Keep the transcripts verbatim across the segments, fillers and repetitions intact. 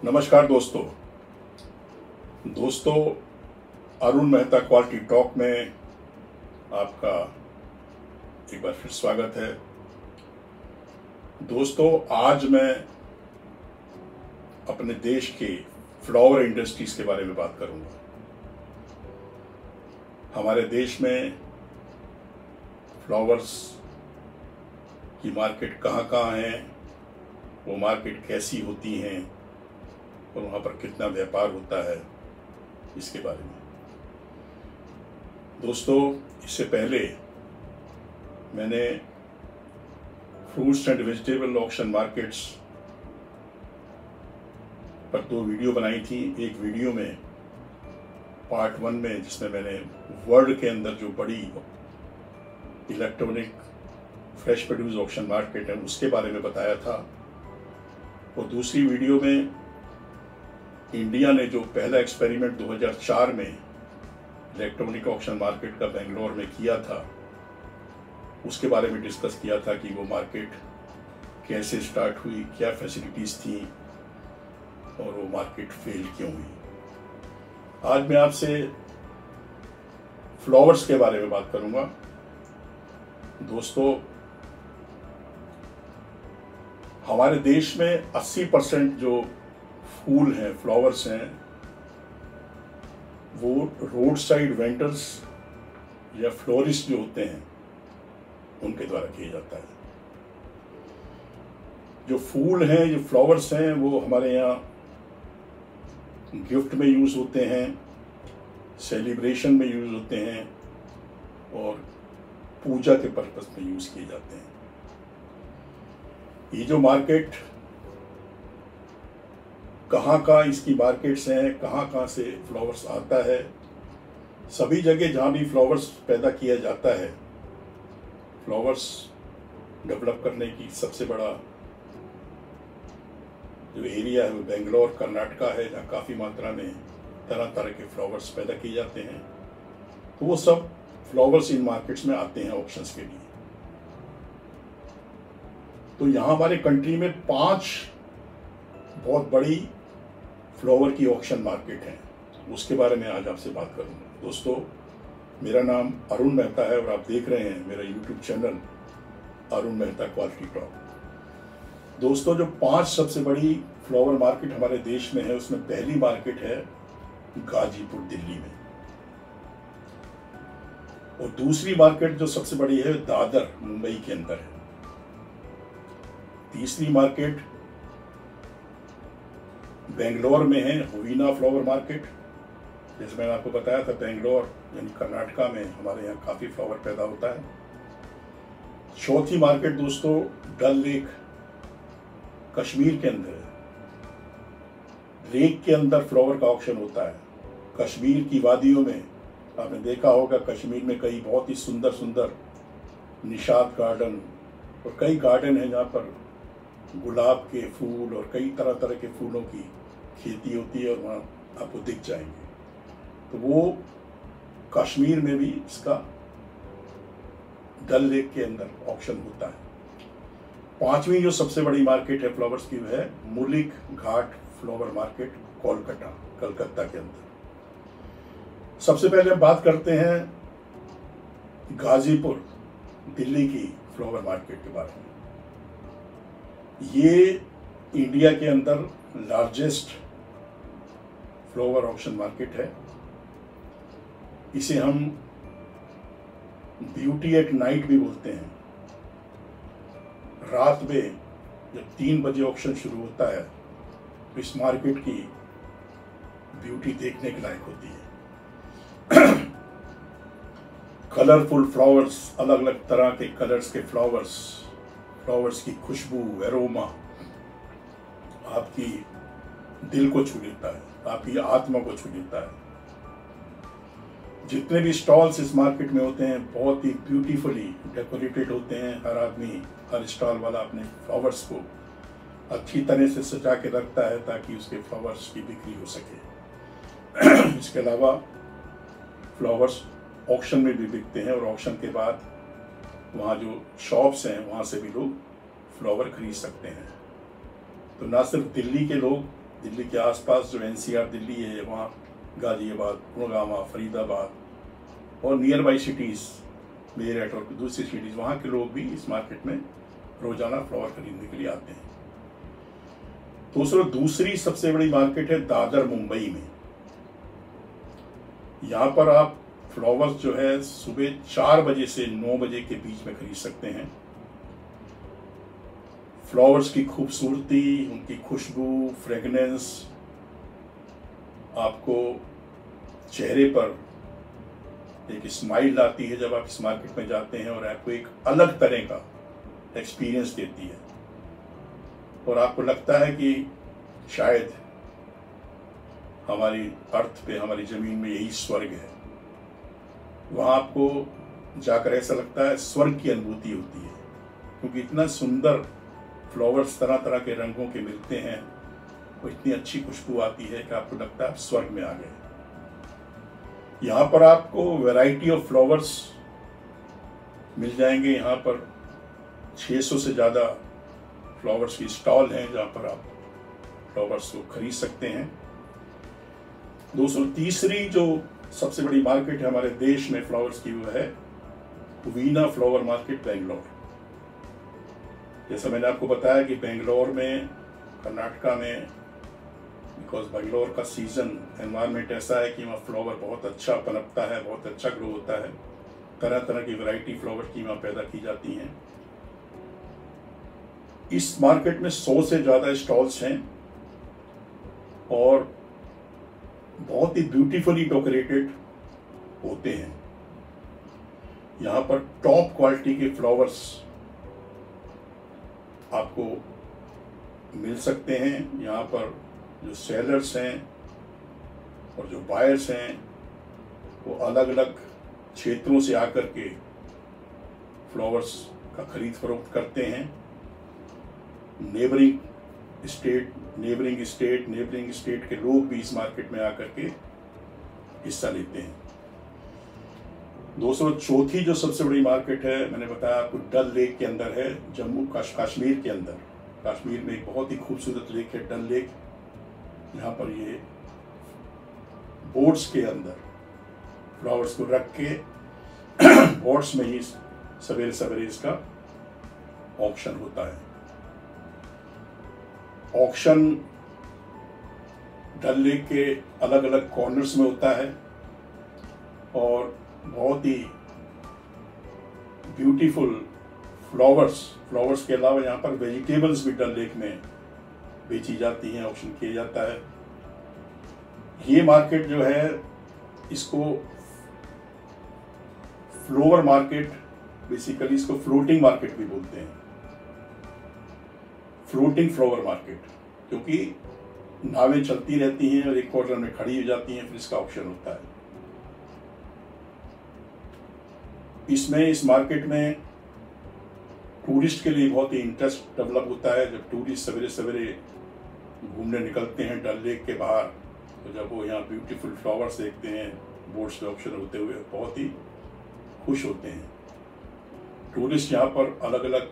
नमस्कार दोस्तों दोस्तों अरुण मेहता क्वालिटी टॉक में आपका एक बार फिर स्वागत है। दोस्तों आज मैं अपने देश के फ्लावर इंडस्ट्रीज के बारे में बात करूंगा। हमारे देश में फ्लावर्स की मार्केट कहाँ कहाँ है, वो मार्केट कैसी होती हैं और वहाँ पर कितना व्यापार होता है, इसके बारे में। दोस्तों इससे पहले मैंने fruits and vegetable auction markets पर दो वीडियो बनाई थी। एक वीडियो में पार्ट वन में जिसमें मैंने वर्ल्ड के अंदर जो बड़ी electronic fresh produce auction market है उसके बारे में बताया था, और दूसरी वीडियो में इंडिया ने जो पहला एक्सपेरिमेंट दो हज़ार चार में इलेक्ट्रॉनिक ऑक्शन मार्केट का बेंगलोर में किया था उसके बारे में डिस्कस किया था कि वो मार्केट कैसे स्टार्ट हुई, क्या फैसिलिटीज़ थी और वो मार्केट फेल क्यों हुई। आज मैं आपसे फ्लावर्स के बारे में बात करूंगा। दोस्तों हमारे देश में अस्सी परसेंट जो फूल हैं, फ्लावर्स हैं, वो रोड साइड वेंडर्स या फ्लोरिस्ट जो होते हैं उनके द्वारा किया जाता है। जो फूल हैं, जो फ्लावर्स हैं, वो हमारे यहाँ गिफ्ट में यूज़ होते हैं, सेलिब्रेशन में यूज़ होते हैं और पूजा के पर्पस में यूज़ किए जाते हैं। ये जो मार्केट कहाँ कहाँ इसकी मार्केट्स हैं, कहाँ कहाँ से फ्लावर्स आता है, सभी जगह जहाँ भी फ्लावर्स पैदा किया जाता है, फ्लावर्स डेवलप करने की सबसे बड़ा जो एरिया है वो बेंगलोर कर्नाटका है, जहाँ काफ़ी मात्रा में तरह तरह के फ्लावर्स पैदा किए जाते हैं। तो वो सब फ्लावर्स इन मार्केट्स में आते हैं ऑक्शंस के लिए। तो यहाँ हमारे कंट्री में पांच बहुत बड़ी फ्लावर की ऑक्शन मार्केट है, उसके बारे में आज आपसे बात करूंगा। दोस्तों मेरा नाम अरुण मेहता है और आप देख रहे हैं मेरा YouTube channel Arun Mehta quality talk. दोस्तों जो पांच सबसे बड़ी फ्लावर मार्केट हमारे देश में है उसमें पहली मार्केट है गाजीपुर दिल्ली में, और दूसरी मार्केट जो सबसे बड़ी है दादर मुंबई के अंदर है। तीसरी मार्केट बेंगलोर में है, हुवीना फ्लावर मार्केट। जैसे मैंने आपको बताया था बेंगलोर यानी कर्नाटका में हमारे यहाँ काफ़ी फ्लावर पैदा होता है। चौथी मार्केट दोस्तों डल लेक कश्मीर के अंदर है। लेक के अंदर फ्लावर का ऑक्शन होता है। कश्मीर की वादियों में आपने देखा होगा, कश्मीर में कई बहुत ही सुंदर सुंदर निशात गार्डन और कई गार्डन हैं जहाँ पर गुलाब के फूल और कई तरह तरह के फूलों की खेती होती है और वहाँ आपको दिख जाएंगे। तो वो कश्मीर में भी इसका डल लेक के अंदर ऑक्शन होता है। पांचवी जो सबसे बड़ी मार्केट है फ्लावर्स की है मुलिक घाट फ्लावर मार्केट कोलकाता कलकत्ता के अंदर। सबसे पहले हम बात करते हैं गाजीपुर दिल्ली की फ्लावर मार्केट के बारे में। ये इंडिया के अंदर लार्जेस्ट फ्लावर ऑक्शन मार्केट है। इसे हम ब्यूटी एट नाइट भी बोलते हैं। रात में जब तीन बजे ऑक्शन शुरू होता है तो इस मार्केट की ब्यूटी देखने के लायक होती है। कलरफुल फ्लावर्स, अलग अलग तरह के कलर्स के फ्लावर्स, फ्लावर्स की खुशबू, एरोमा आपकी दिल को छू लेता है, आपकी आत्मा को छू लेता है। जितने भी स्टॉल्स इस मार्केट में होते हैं बहुत ही ब्यूटीफुली डेकोरेटेड होते हैं। हर आदमी, हर स्टॉल वाला अपने फ्लावर्स को अच्छी तरह से सजा के रखता है ताकि उसके फ्लावर्स की बिक्री हो सके। इसके अलावा फ्लावर्स ऑक्शन में भी बिकते हैं और ऑक्शन के बाद वहाँ जो शॉप्स हैं वहाँ से भी लोग फ्लावर खरीद सकते हैं। तो ना सिर्फ दिल्ली के लोग दिल्ली के आसपास जो एनसीआर दिल्ली है, वहाँ गाजियाबाद, गुड़गांव, फरीदाबाद और नियर बाई सिटीज़ मेरठ और दूसरी सिटीज़, वहाँ के लोग भी इस मार्केट में रोज़ाना फ्लावर खरीदने के लिए आते हैं। दूसरा दूसरी सबसे बड़ी मार्केट है दादर मुंबई में। यहाँ पर आप फ्लावर्स जो है सुबह चार बजे से नौ बजे के बीच में खरीद सकते हैं। फ्लावर्स की खूबसूरती, उनकी खुशबू, फ्रेगनेंस आपको चेहरे पर एक स्माइल लाती है जब आप इस मार्केट में जाते हैं, और आपको एक अलग तरह का एक्सपीरियंस देती है और आपको लगता है कि शायद हमारी अर्थ पे, हमारी ज़मीन में यही स्वर्ग है। वहाँ आपको जाकर ऐसा लगता है स्वर्ग की अनुभूति होती है, क्योंकि इतना सुंदर फ्लावर्स तरह तरह के रंगों के मिलते हैं और इतनी अच्छी खुशबू आती है कि आपको लगता है आप स्वर्ग में आ गए। यहाँ पर आपको वैरायटी ऑफ फ्लावर्स मिल जाएंगे। यहाँ पर छह सौ से ज़्यादा फ्लावर्स की स्टॉल हैं जहाँ पर आप फ्लावर्स को खरीद सकते हैं। दोस्तों, तीसरी जो सबसे बड़ी मार्केट है हमारे देश में फ्लावर्स की, वो है हुवीना फ्लावर मार्केट बेंगलोर। जैसा मैंने आपको बताया कि बेंगलोर में, कर्नाटका में, बिकॉज बेंगलोर का सीजन एनवायरनमेंट ऐसा है कि वहाँ फ्लावर बहुत अच्छा पनपता है, बहुत अच्छा ग्रो होता है। तरह तरह की वैरायटी फ्लावर की वहाँ पैदा की जाती हैं। इस मार्केट में सौ से ज़्यादा स्टॉल्स हैं और बहुत ही ब्यूटीफुली डेकोरेटेड होते हैं। यहाँ पर टॉप क्वालिटी के फ्लावर्स आपको मिल सकते हैं। यहाँ पर जो सेलर्स हैं और जो बायर्स हैं वो अलग अलग क्षेत्रों से आकर के फ्लावर्स का खरीद फरोख्त करते हैं। Neighbouring state neighbouring state neighbouring state के लोग भी इस मार्केट में आकर के हिस्सा लेते हैं। दोस्तों, चौथी जो सबसे बड़ी मार्केट है, मैंने बताया आपको, डल लेक के अंदर है, जम्मू कश्मीर के अंदर। कश्मीर में एक बहुत ही खूबसूरत लेक है, डल लेक। यहाँ पर ये बोट्स के अंदर फ्लावर्स को रख के बोट्स में ही सवेरे सवेरे इसका ऑक्शन होता है। ऑक्शन डल लेक के अलग अलग कॉर्नर्स में होता है और बहुत ही ब्यूटीफुल फ्लावर्स फ्लावर्स के अलावा यहाँ पर वेजिटेबल्स भी डल लेक में बेची जाती हैं, ऑक्शन किया जाता है। ये मार्केट जो है, इसको फ्लोवर मार्केट, बेसिकली इसको फ्लोटिंग मार्केट भी बोलते हैं, फ्लोटिंग फ्लावर मार्केट, क्योंकि नावें चलती रहती हैं और एक कॉर्नर में खड़ी हो जाती हैं, फिर इसका ऑक्शन होता है। इसमें इस मार्केट में टूरिस्ट के लिए बहुत ही इंटरेस्ट डेवलप होता है। जब टूरिस्ट सवेरे सवेरे घूमने निकलते हैं डल लेक के बाहर, तो जब वो यहाँ ब्यूटीफुल फ्लावर्स देखते हैं बोट्स पे ऑक्शन होते हुए, बहुत ही खुश होते हैं। टूरिस्ट यहाँ पर अलग अलग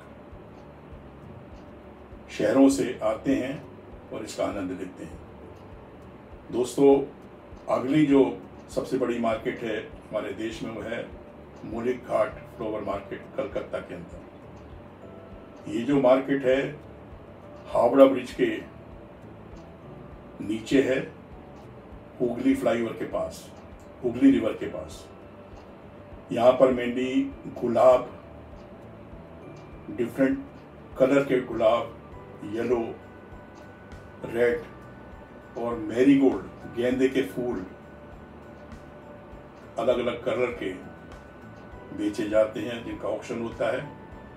शहरों से आते हैं और इसका आनंद लेते हैं। दोस्तों, अगली जो सबसे बड़ी मार्केट है हमारे देश में, वो है मौलिक घाट फ्लावर मार्केट, कलकत्ता के अंदर। ये जो मार्केट है हावड़ा ब्रिज के नीचे है, हुगली फ्लाईओवर के पास, हुगली रिवर के पास। यहाँ पर मेनली गुलाब, डिफरेंट कलर के गुलाब, येलो, रेड और मैरीगोल्ड, गेंदे के फूल अलग अलग कलर के बेचे जाते हैं, जिनका ऑक्शन होता है।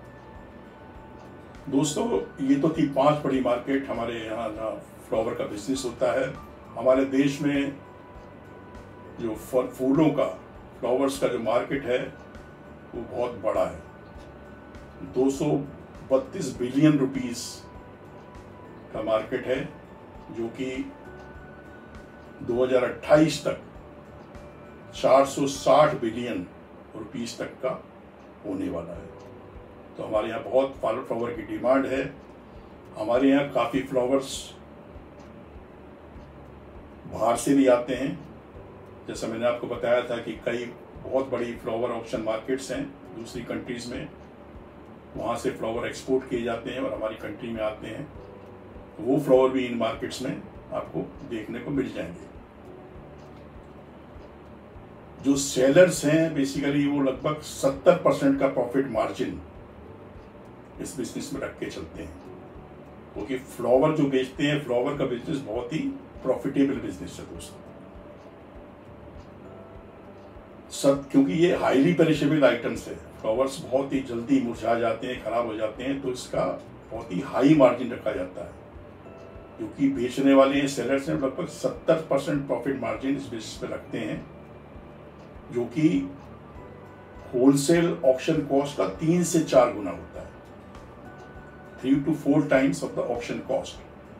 दोस्तों, ये तो थी पांच बड़ी मार्केट हमारे यहाँ जहाँ फ्लावर का बिजनेस होता है। हमारे देश में जो फूलों का, फ्लावर्स का जो मार्केट है वो बहुत बड़ा है। दो सौ बत्तीस बिलियन रुपीस का मार्केट है, जो कि दो हज़ार अट्ठाईस तक चार सौ साठ बिलियन रुपीस तक का होने वाला है। तो हमारे यहाँ बहुत फ्लावर की डिमांड है। हमारे यहाँ काफ़ी फ्लावर्स बाहर से भी आते हैं। जैसा मैंने आपको बताया था कि कई बहुत बड़ी फ्लावर ऑक्शन मार्केट्स हैं दूसरी कंट्रीज़ में, वहाँ से फ्लावर एक्सपोर्ट किए जाते हैं और हमारी कंट्री में आते हैं। वो फ्लावर भी इन मार्केट्स में आपको देखने को मिल जाएंगे। जो सेलर्स हैं बेसिकली वो लगभग सत्तर परसेंट का प्रॉफिट मार्जिन इस बिजनेस में रख के चलते हैं, क्योंकि फ्लावर जो बेचते हैं, फ्लावर का बिजनेस बहुत ही प्रॉफिटेबल बिजनेस है दोस्तों। सब क्योंकि ये हाईली पेरिशेबल आइटम्स है, फ्लावर्स बहुत ही जल्दी मुरझा जाते हैं, खराब हो जाते हैं, तो इसका बहुत ही हाई मार्जिन रखा जाता है। क्योंकि बेचने वाले हैं सेलर्स हैं, लगभग सत्तर परसेंट प्रॉफिट मार्जिन इस बिजनेस पे रखते हैं, जो कि होलसेल ऑक्शन कॉस्ट का तीन से चार गुना होता है, three to four times of the auction cost.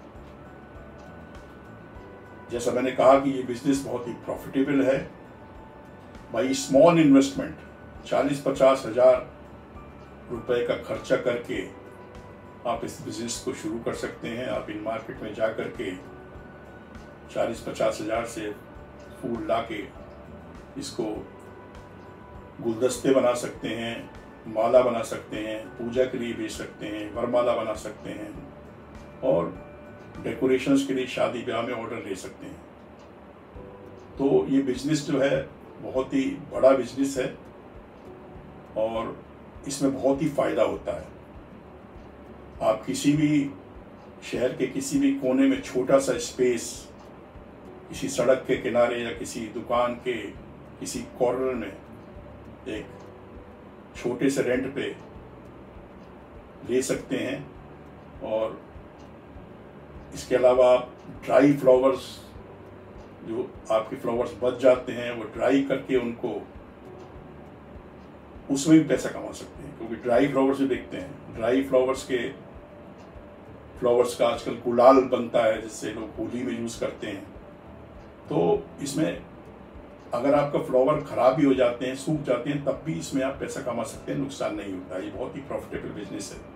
जैसा मैंने कहा कि ये बिजनेस बहुत ही प्रॉफिटेबल है। बाई स्मॉल इन्वेस्टमेंट चालीस पचास हजार रुपए का खर्चा करके आप इस बिजनेस को शुरू कर सकते हैं। आप इन मार्केट में जा कर के चालीस पचास हजार से फूल ला के इसको गुलदस्ते बना सकते हैं, माला बना सकते हैं, पूजा के लिए बेच सकते हैं, वरमाला बना सकते हैं और डेकोरेशंस के लिए शादी ब्याह में ऑर्डर ले सकते हैं। तो ये बिजनेस जो है बहुत ही बड़ा बिजनेस है और इसमें बहुत ही फायदा होता है। आप किसी भी शहर के किसी भी कोने में छोटा सा स्पेस, किसी सड़क के किनारे या किसी दुकान के किसी कॉर्नर में एक छोटे से रेंट पे ले सकते हैं। और इसके अलावा आप ड्राई फ्लावर्स, जो आपके फ्लावर्स बच जाते हैं, वो ड्राई करके उनको उसमें भी पैसा कमा सकते हैं, क्योंकि ड्राई फ्लावर्स भी देखते हैं। ड्राई फ्लावर्स के फ्लावर्स का आजकल गुलाल बनता है, जिससे लोग होली में यूज़ करते हैं। तो इसमें अगर आपका फ्लावर खराब भी हो जाते हैं, सूख जाते हैं, तब भी इसमें आप पैसा कमा सकते हैं, नुकसान नहीं होता। ये बहुत ही प्रॉफिटेबल बिजनेस है।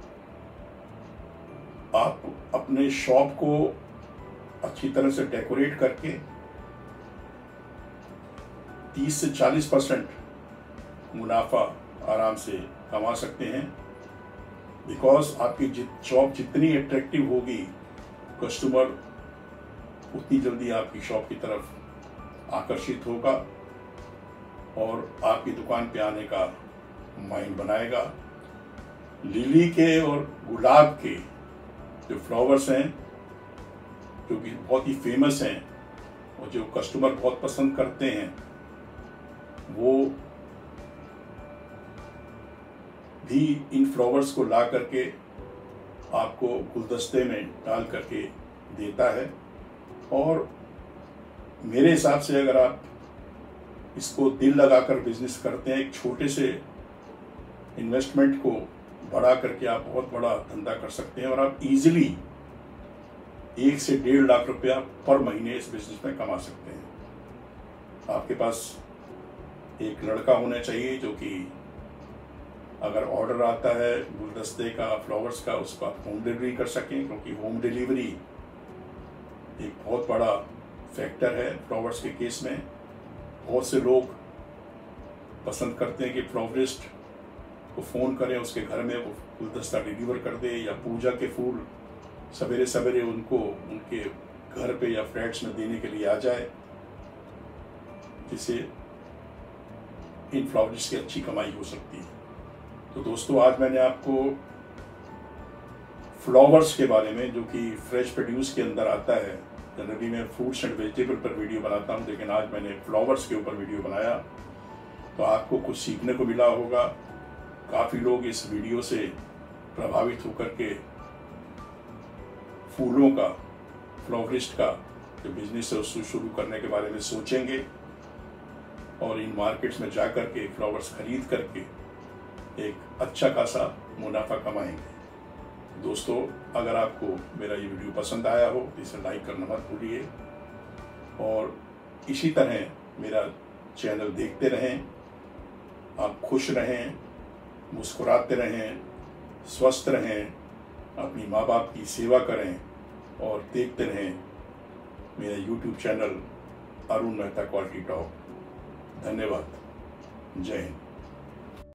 आप अपने शॉप को अच्छी तरह से डेकोरेट करके तीस से चालीस परसेंट मुनाफा आराम से कमा सकते हैं, बिकॉज आपकी जित शॉप जितनी अट्रैक्टिव होगी, कस्टमर उतनी जल्दी आपकी शॉप की तरफ आकर्षित होगा और आपकी दुकान पे आने का माइंड बनाएगा। लिली के और गुलाब के जो फ्लावर्स हैं, जो कि बहुत ही फेमस हैं और जो कस्टमर बहुत पसंद करते हैं, वो भी इन फ्लावर्स को ला करके आपको गुलदस्ते में डाल करके देता है। और मेरे हिसाब से अगर आप इसको दिल लगाकर बिजनेस करते हैं, एक छोटे से इन्वेस्टमेंट को बढ़ा करके आप बहुत बड़ा धंधा कर सकते हैं और आप इजीली एक से डेढ़ लाख रुपया पर महीने इस बिजनेस में कमा सकते हैं। आपके पास एक लड़का होना चाहिए जो कि अगर ऑर्डर आता है गुलदस्ते का, फ्लावर्स का, उसको आप होम डिलीवरी कर सकें, क्योंकि होम डिलीवरी एक बहुत बड़ा फैक्टर है फ्लावर्स के केस में। बहुत से लोग पसंद करते हैं कि फ्लावरिस्ट को फ़ोन करें, उसके घर में वो गुलदस्ता डिलीवर कर दे, या पूजा के फूल सवेरे सवेरे उनको उनके घर पे या फ्लैट्स में देने के लिए आ जाए, जिससे इन फ्लावरिस्ट की अच्छी कमाई हो सकती है। तो दोस्तों, आज मैंने आपको फ्लावर्स के बारे में, जो कि फ्रेश प्रोड्यूस के अंदर आता है, जनरली मैं फ्रूट्स एंड वेजिटेबल पर वीडियो बनाता हूं, लेकिन आज मैंने फ्लावर्स के ऊपर वीडियो बनाया, तो आपको कुछ सीखने को मिला होगा। काफ़ी लोग इस वीडियो से प्रभावित होकर के फूलों का, फ्लावरिस्ट का जो बिजनेस है उसको शुरू करने के बारे में सोचेंगे और इन मार्केट्स में जा कर के फ्लावर्स खरीद करके एक अच्छा खासा मुनाफा कमाएंगे। दोस्तों, अगर आपको मेरा ये वीडियो पसंद आया हो तो इसे लाइक करना मत भूलिए और इसी तरह मेरा चैनल देखते रहें। आप खुश रहें, मुस्कुराते रहें, स्वस्थ रहें, अपनी माँ बाप की सेवा करें और देखते रहें मेरे YouTube channel Arun Mehta quality talk. धन्यवाद। जय हिंद।